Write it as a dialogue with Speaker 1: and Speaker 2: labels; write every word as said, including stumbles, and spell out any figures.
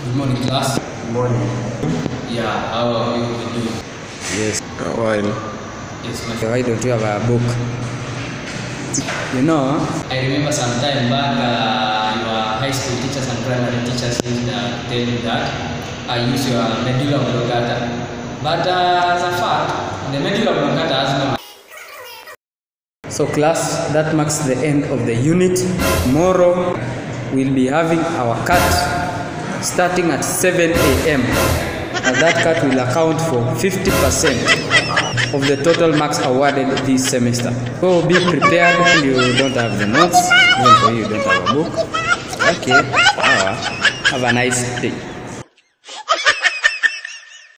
Speaker 1: Good morning, class.
Speaker 2: Good morning.
Speaker 1: Yeah, how are you doing?
Speaker 3: Yes. While.
Speaker 1: Yes, my
Speaker 3: Why don't you have a book? You know,
Speaker 1: I remember some time back, uh, your high school teachers and primary teachers used uh, to tell you that I use your medulla oblongata. But uh, as a fact, the medulla oblongata has no.
Speaker 3: so class, that marks the end of the unit. Tomorrow we'll be having our cut starting at seven A M and that cut will account for fifty percent of the total marks awarded this semester. So be prepared. You don't have the notes, even for you, you don't have a book. Okay, uh, have a nice day.